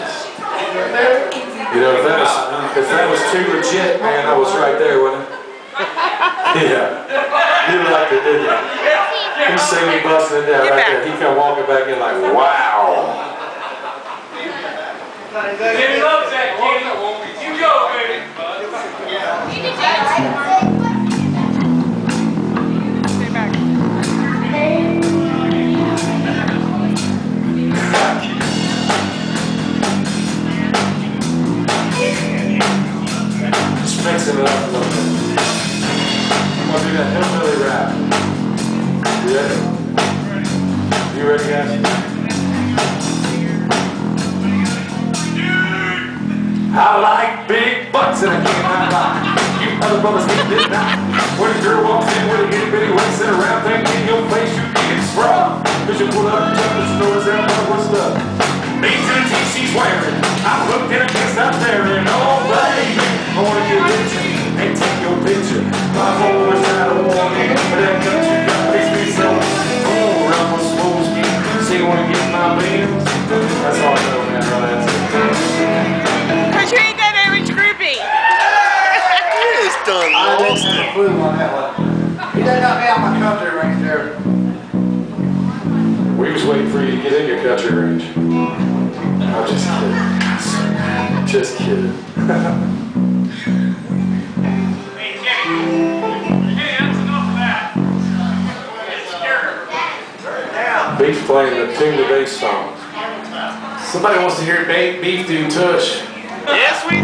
You know, if that was too legit, man, I was right there, wasn't it? Yeah. You liked it, didn't you? He seen me busting it down right there. He come walking back in like, wow. Jimmy loves that, kid. You go, baby. Stay back. Just mixing it up a little bit. I'm gonna do that hillbilly rap. You ready? You ready, guys? I like big butts and I cannot lie. You other brothers need this now. When a girl walks in with a itty bitty waist and a round thing in your face, you get sprung. Cause you pull up your just notice that what's stuff. Beans and the tea she's wearing. I'm hooked and I can't stop staring. Oh baby, I wanna get with you and take your picture. My whole side of warning, but that country got makes me so. Oh, I'm a smooth ski. So you wanna get my bills? That's all I know, man. That's it. You ain't that average groupie. He is done lost it. He done got me out my country range there. We was waiting for you to get in your country range. I'm just kidding. Just kidding. Hey, that's enough of that. Beef playing the Tune the Bass song. Somebody wants to hear Beef do Tush. Yes, we